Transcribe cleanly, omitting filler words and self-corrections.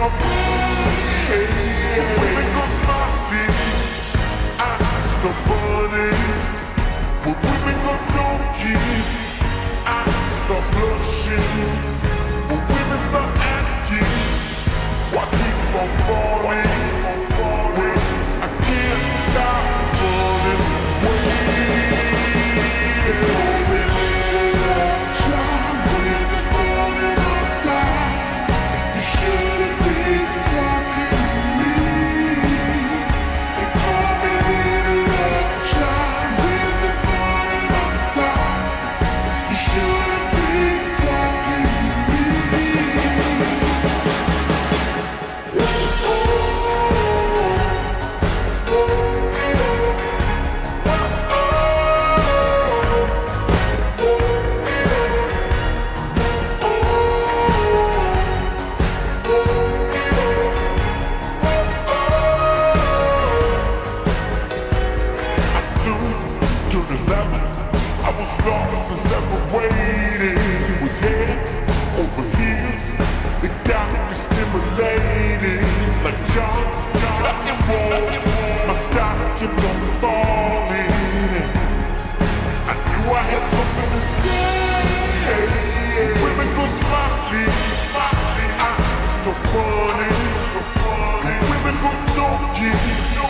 Hey, women go smiling, eyes stop burning. When women go talking, eyes stop blushing. When women start asking, why keep on falling? Well, I can't stop falling. To the level, I was lost and separated. It was head over heels. It got me stimulated like John, rock and roll. My stock kept on falling. I knew I had something to say. Women go smiling, eyes go running. Women go talking.